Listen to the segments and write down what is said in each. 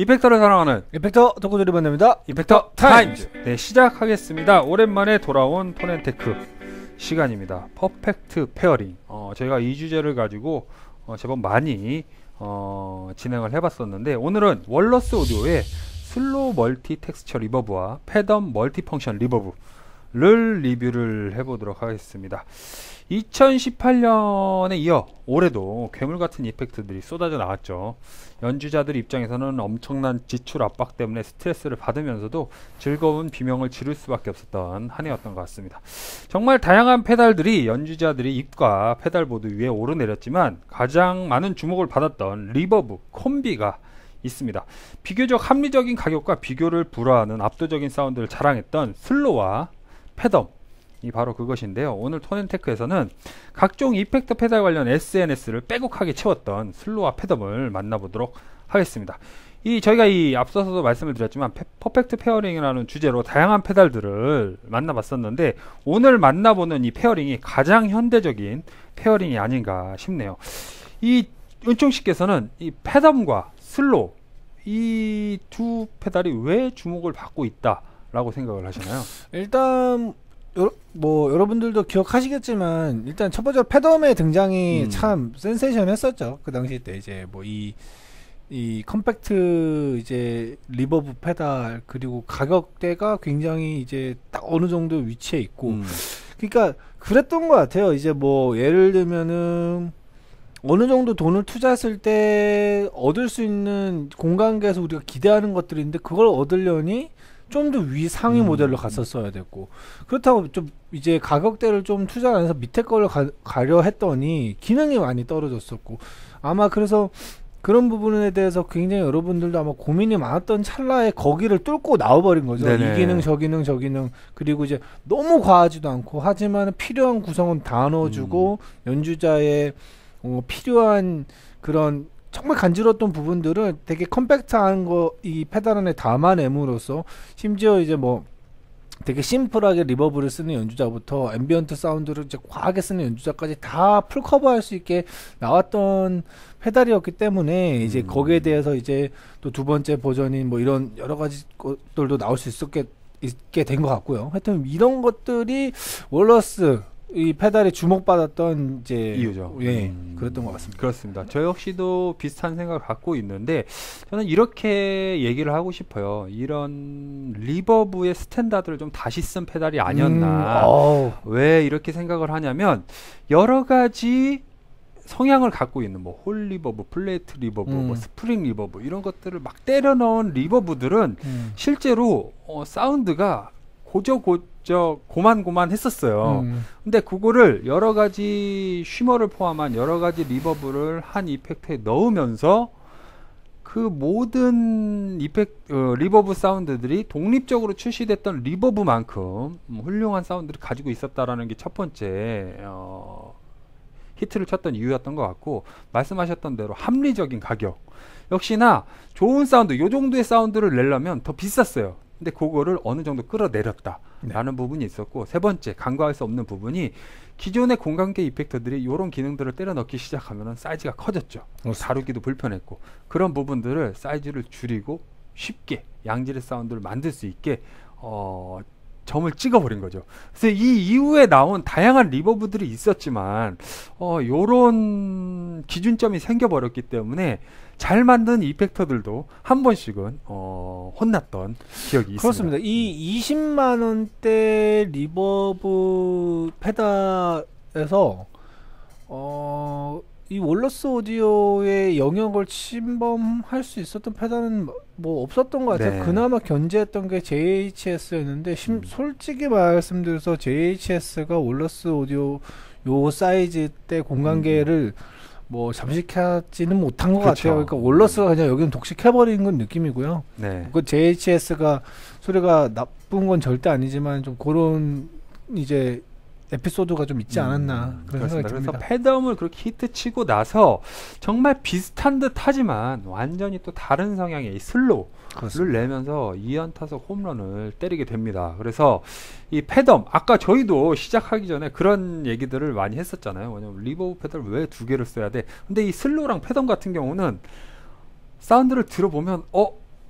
이펙터를 사랑하는 이펙터 덕후들이 만납니다. 이펙터 타임즈. 네, 시작하겠습니다. 오랜만에 돌아온 톤앤테크 시간입니다. 퍼펙트 페어링. 저희가 이 주제를 가지고 제법 많이 진행을 해봤었는데, 오늘은 월러스 오디오의 슬로우 멀티 텍스처 리버브와 패덤 멀티 펑션 리버브를 리뷰를 해보도록 하겠습니다. 2018년에 이어 올해도 괴물같은 이펙트들이 쏟아져 나왔죠. 연주자들 입장에서는 엄청난 지출 압박 때문에 스트레스를 받으면서도 즐거운 비명을 지를 수밖에 없었던 한 해였던 것 같습니다. 정말 다양한 페달들이 연주자들의 입과 페달보드 위에 오르내렸지만 가장 많은 주목을 받았던 리버브 콤비가 있습니다. 비교적 합리적인 가격과 비교를 불허하는 압도적인 사운드를 자랑했던 슬로와 패덤, 이 바로 그것인데요. 오늘 톤앤테크에서는 각종 이펙터 페달 관련 SNS를 빼곡하게 채웠던 슬로와 패덤을 만나보도록 하겠습니다. 저희가 앞서서도 말씀을 드렸지만 퍼펙트 페어링이라는 주제로 다양한 페달들을 만나봤었는데, 오늘 만나보는 이 페어링이 가장 현대적인 페어링이 아닌가 싶네요. 이 은총씨께서는 이 패덤과 슬로, 이 두 페달이 왜 주목을 받고 있다라고 생각을 하시나요? 일단 여러분들도 기억하시겠지만, 일단 첫 번째로 패덤의 등장이 참 센세이션했었죠. 그 당시 때 이제 이 컴팩트 이제 리버브 페달, 그리고 가격대가 굉장히 이제 딱 어느 정도 위치해 있고, 그러니까 그랬던 것 같아요. 이제 예를 들면은 어느 정도 돈을 투자했을 때 얻을 수 있는 공간계에서 우리가 기대하는 것들인데, 그걸 얻으려니 좀 더 상위 모델로 갔었어야 됐고, 그렇다고 좀 이제 가격대를 좀 투자 안 해서 밑에 걸로 가려 했더니 기능이 많이 떨어졌었고, 아마 그래서 그런 부분에 대해서 굉장히 여러분들도 아마 고민이 많았던 찰나에 거기를 뚫고 나와버린 거죠. 네네. 이 기능 저 기능 저 기능, 그리고 이제 너무 과하지도 않고, 하지만 필요한 구성은 다 넣어주고 연주자의 필요한 그런 정말 간지러웠던 부분들을 되게 컴팩트한 이 페달 안에 담아냄으로써, 심지어 이제 되게 심플하게 리버브를 쓰는 연주자부터 앰비언트 사운드를 이제 과하게 쓰는 연주자까지 다 풀 커버할 수 있게 나왔던 페달이었기 때문에, 이제 거기에 대해서 이제 또 두 번째 버전인 이런 여러 가지 것들도 나올 수 있게 된 것 같고요. 하여튼 이런 것들이 월러스 이 페달이 주목받았던 이제 이유죠. 예, 그랬던 것 같습니다. 그렇습니다. 저 역시도 비슷한 생각을 갖고 있는데, 저는 이렇게 얘기를 하고 싶어요. 이런 리버브의 스탠다드를 좀 다시 쓴 페달이 아니었나. 왜 이렇게 생각을 하냐면, 여러 가지 성향을 갖고 있는 홀 리버브, 플레이트 리버브, 스프링 리버브, 이런 것들을 막 때려 넣은 리버브들은 실제로 사운드가 고만 했었어요. 근데 그거를 여러 가지 쉬머를 포함한 여러 가지 리버브를 한 이펙트에 넣으면서 그 모든 리버브 사운드들이 독립적으로 출시됐던 리버브만큼 훌륭한 사운드를 가지고 있었다라는 게 첫 번째 히트를 쳤던 이유였던 것 같고, 말씀하셨던 대로 합리적인 가격, 역시나 좋은 사운드, 요 정도의 사운드를 내려면 더 비쌌어요. 근데 그거를 어느 정도 끌어내렸다 라는 부분이 있었고, 세 번째 간과할 수 없는 부분이, 기존의 공간계 이펙터들이 이런 기능들을 때려 넣기 시작하면 사이즈가 커졌죠. 다루기도 불편했고, 그런 부분들을 사이즈를 줄이고 쉽게 양질의 사운드를 만들 수 있게 점을 찍어버린 거죠. 그래서 이 이후에 나온 다양한 리버브들이 있었지만 요런 기준점이 생겨버렸기 때문에 잘 만든 이펙터들도 한 번씩은 혼났던 기억이 있습니다. 그렇습니다. 이 20만원대 리버브 페달에서 이 월러스 오디오의 영역을 침범할 수 있었던 페달은 없었던 것 같아요. 네. 그나마 견제했던 게 JHS였는데, 솔직히 말씀드려서 JHS가 월러스 오디오 요 사이즈 때 공간계를 잠식하지는 못한 것 같아요. 그러니까 월러스가 그냥 여기는 독식해버리는 건 느낌이고요. 네. 그 JHS가 소리가 나쁜 건 절대 아니지만, 좀 그런 이제 에피소드가 좀 있지 않았나 그런 생각이 듭니다. 그래서 패덤을 그렇게 히트치고 나서 정말 비슷한 듯 하지만 완전히 또 다른 성향의 이 슬로우를 그렇습니다. 내면서 2연타석 홈런을 때리게 됩니다. 그래서 이 패덤, 아까 저희도 시작하기 전에 그런 얘기들을 많이 했었잖아요. 왜냐면 리버브 페달 왜 두 개를 써야 돼? 근데 이 슬로우랑 패덤 같은 경우는 사운드를 들어보면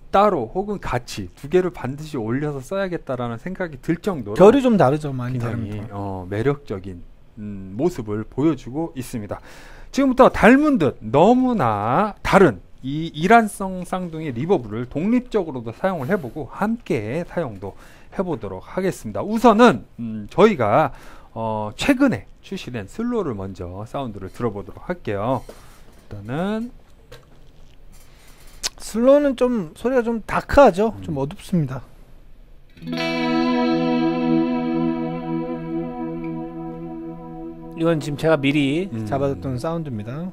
따로 혹은 같이 두 개를 반드시 올려서 써야겠다라는 생각이 들 정도로 결이 좀 다르죠. 많이 굉장히 다릅니다. 매력적인 모습을 보여주고 있습니다. 지금부터 닮은 듯 너무나 다른 이 이란성 쌍둥이 리버브를 독립적으로도 사용을 해보고 함께 사용도 해보도록 하겠습니다. 우선은 저희가 최근에 출시된 슬로우를 먼저 사운드를 들어보도록 할게요. 일단은 슬로우는 좀 소리가 좀 다크하죠. 좀 어둡습니다. 이건 지금 제가 미리 잡아뒀던 사운드입니다.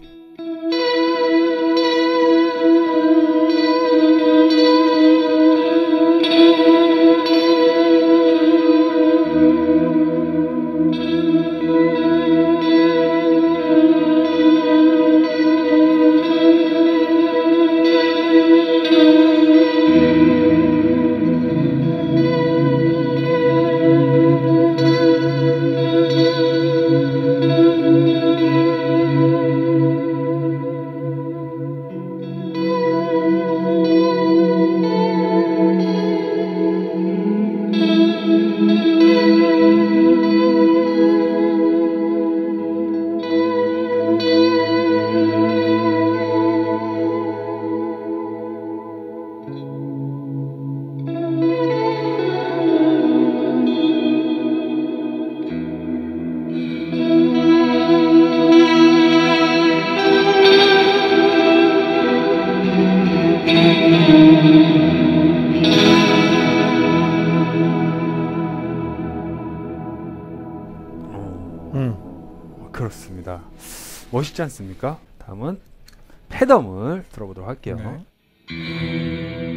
그렇습니다. 멋있지 않습니까? 다음은 패덤을 들어보도록 할게요. 네.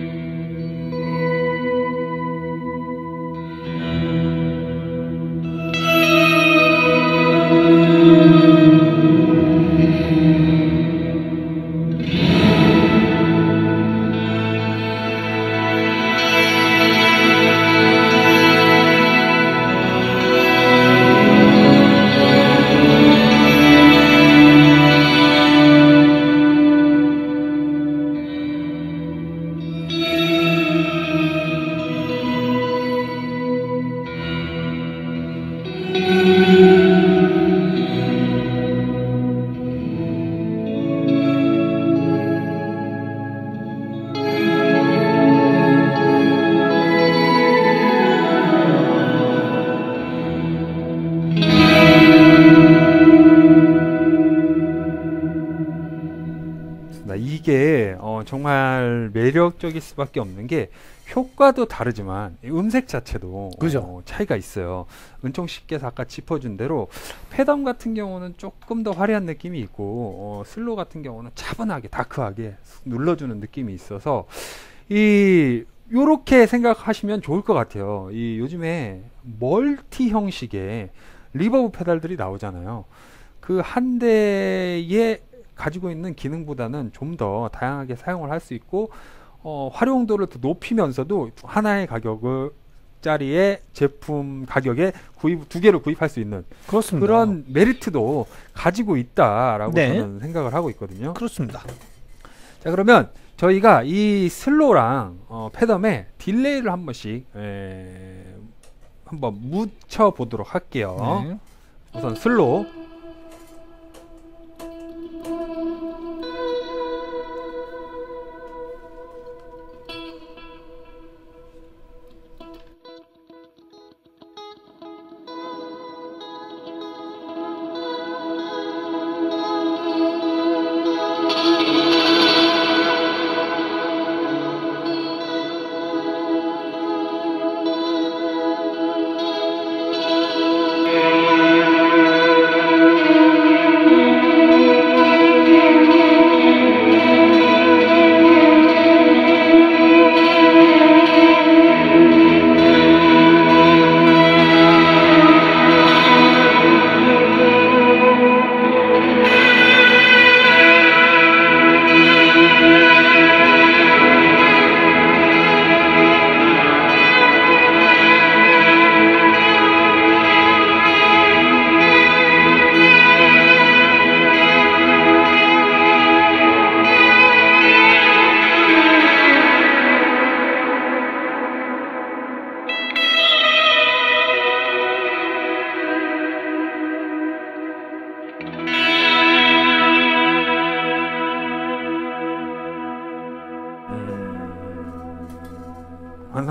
이게 정말 매력적일 수밖에 없는 게 효과도 다르지만 음색 자체도 그죠. 차이가 있어요. 은총 씨께서 아까 짚어준 대로 패덤 같은 경우는 조금 더 화려한 느낌이 있고 슬로우 같은 경우는 차분하게 다크하게 눌러주는 느낌이 있어서 요렇게 생각하시면 좋을 것 같아요. 요즘에 멀티 형식의 리버브 페달들이 나오잖아요. 그 한 대에 가지고 있는 기능보다는 좀 더 다양하게 사용을 할 수 있고 활용도를 더 높이면서도 하나의 가격을 짜리의 제품 가격에 두 개를 구입할 수 있는 그렇습니다. 그런 메리트도 가지고 있다라고 네. 저는 생각을 하고 있거든요. 그렇습니다. 자, 그러면 저희가 이 슬로우랑 패덤에 딜레이를 한 번씩 한번 묻혀 보도록 할게요. 네. 우선 슬로우.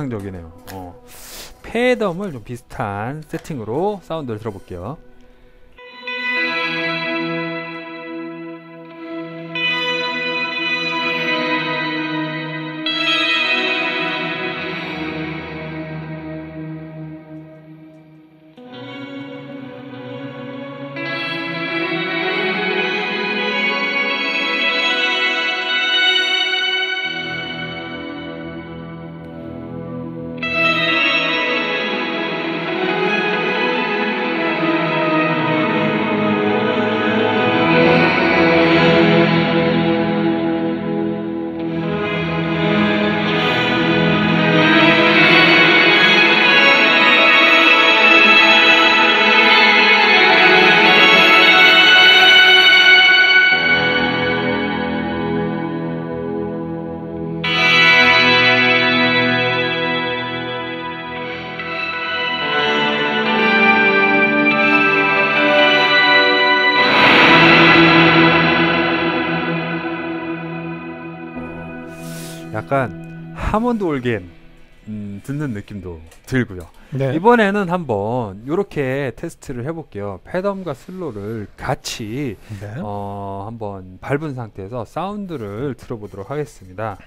인상적이네요. 패덤을 좀 비슷한 세팅으로 사운드를 들어볼게요. 약간 하몬드 올겐 듣는 느낌도 들고요. 네. 이번에는 한번 이렇게 테스트를 해볼게요. 패덤과 슬로를 같이 네. 한번 밟은 상태에서 사운드를 들어보도록 하겠습니다.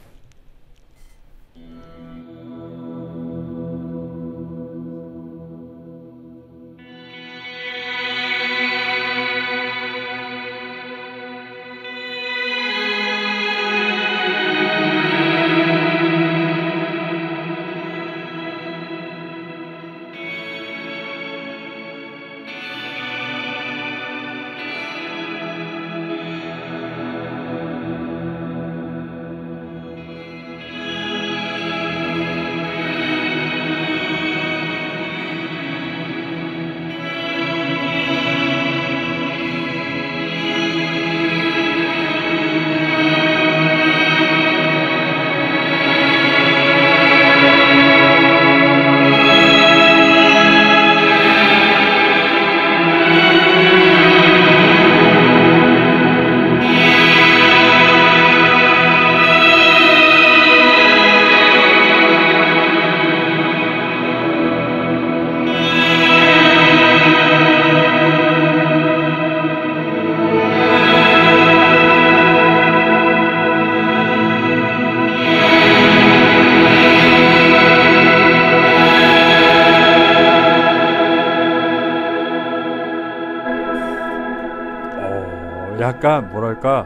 약간 뭐랄까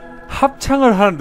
합창을 하는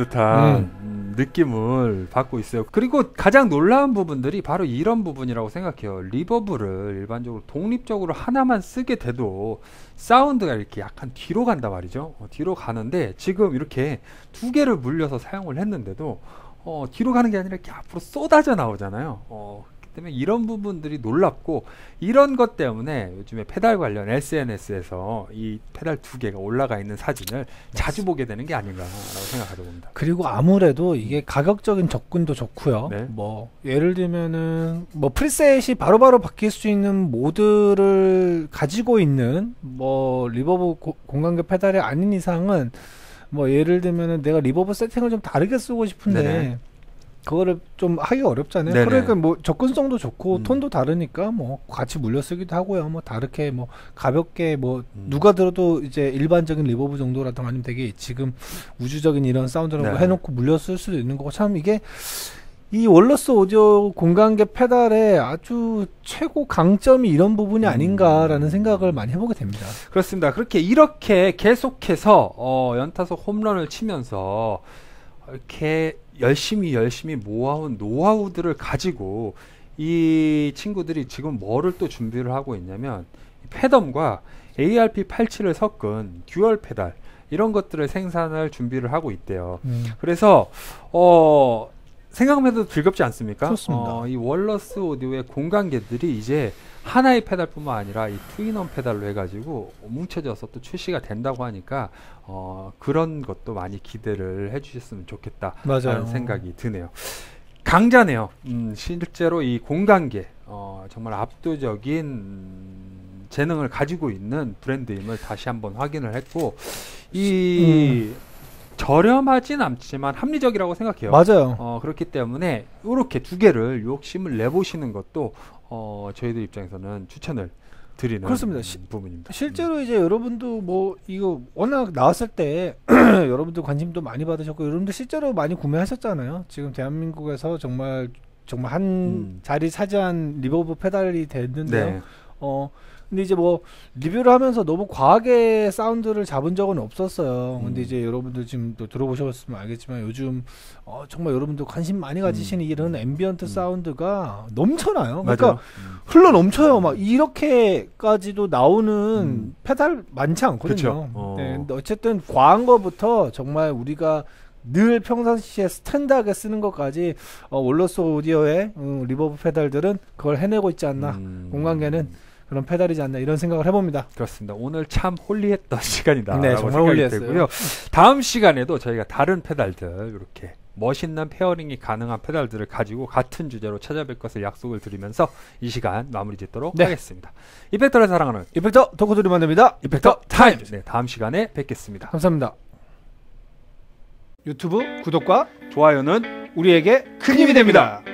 듯한 느낌을 받고 있어요. 그리고 가장 놀라운 부분들이 바로 이런 부분이라고 생각해요. 리버브를 일반적으로 독립적으로 하나만 쓰게 돼도 사운드가 이렇게 약간 뒤로 간단 말이죠. 뒤로 가는데 지금 이렇게 두 개를 물려서 사용을 했는데도 뒤로 가는 게 아니라 이렇게 앞으로 쏟아져 나오잖아요. 때문에 이런 부분들이 놀랍고, 이런 것 때문에 요즘에 페달 관련 SNS에서 이 페달 두 개가 올라가 있는 사진을 자주 보게 되는 게 아닌가라고 생각하게 봅니다. 그리고 아무래도 이게 가격적인 접근도 좋고요. 네. 뭐 예를 들면은 뭐 프리셋이 바로바로 바뀔 수 있는 모드를 가지고 있는 뭐 리버브 공간계 페달이 아닌 이상은 뭐 예를 들면은 내가 리버브 세팅을 좀 다르게 쓰고 싶은데 네네. 그거를 좀 하기 어렵잖아요. 네네. 그러니까 뭐 접근성도 좋고 톤도 다르니까 뭐 같이 물려 쓰기도 하고요. 뭐 다르게 뭐 가볍게 뭐 누가 들어도 이제 일반적인 리버브 정도라든가 아니면 되게 지금 우주적인 이런 사운드라고 네. 해놓고 물려 쓸 수도 있는 거고, 참 이게 이 월러스 오디오 공간계 페달의 아주 최고 강점이 이런 부분이 아닌가라는 생각을 많이 해보게 됩니다. 그렇습니다. 이렇게 계속해서 연타석 홈런을 치면서 이렇게 열심히 모아온 노하우들을 가지고 이 친구들이 지금 뭐를 또 준비를 하고 있냐면, 패덤과 ARP87을 섞은 듀얼 페달, 이런 것들을 생산할 준비를 하고 있대요. 그래서 생각만 해도 즐겁지 않습니까? 그렇습니다. 이 월러스 오디오의 공간계들이 이제 하나의 페달뿐만 아니라 이 투인원 페달로 해가지고 뭉쳐져서 또 출시가 된다고 하니까 그런 것도 많이 기대를 해주셨으면 좋겠다라는 맞아요. 생각이 드네요. 강자네요. 실제로 이 공간계 정말 압도적인 재능을 가지고 있는 브랜드임을 다시 한번 확인을 했고, 이 저렴하진 않지만 합리적이라고 생각해요. 맞아요. 그렇기 때문에 이렇게 두 개를 욕심을 내보시는 것도 저희들 입장에서는 추천을 드리는 그렇습니다. 부분입니다. 실제로 이제 여러분도 뭐 이거 워낙 나왔을 때 여러분들 관심도 많이 받으셨고 여러분들 실제로 많이 구매하셨잖아요. 지금 대한민국에서 정말 한 자리 차지한 리버브 페달이 됐는데요. 네. 근데 이제 뭐 리뷰를 하면서 너무 과하게 사운드를 잡은 적은 없었어요. 근데 이제 여러분들 지금 또 들어보셨으면 알겠지만 요즘 정말 여러분들 관심 많이 가지시는 이런 앰비언트 사운드가 넘쳐나요. 그러니까 맞아요. 흘러 넘쳐요. 막 이렇게까지도 나오는 페달 많지 않거든요. 그쵸. 네, 근데 어쨌든 과한 거부터 정말 우리가 늘 평상시에 스탠다하게 쓰는 것까지 월러스 오디오의 리버브 페달들은 그걸 해내고 있지 않나. 공간계는 그런 페달이지 않나 이런 생각을 해봅니다. 그렇습니다. 오늘 참 홀리했던 시간이다. 네, 정말 홀리했어요. 되고요. 다음 시간에도 저희가 다른 페달들 이렇게 멋있는 페어링이 가능한 페달들을 가지고 같은 주제로 찾아뵐 것을 약속을 드리면서 이 시간 마무리 짓도록 하겠습니다. 이펙터를 사랑하는 이펙터 덕후들이 만듭니다. 이펙터 타임. 네, 다음 시간에 뵙겠습니다. 감사합니다. 유튜브 구독과 좋아요는 우리에게 큰 힘이 됩니다.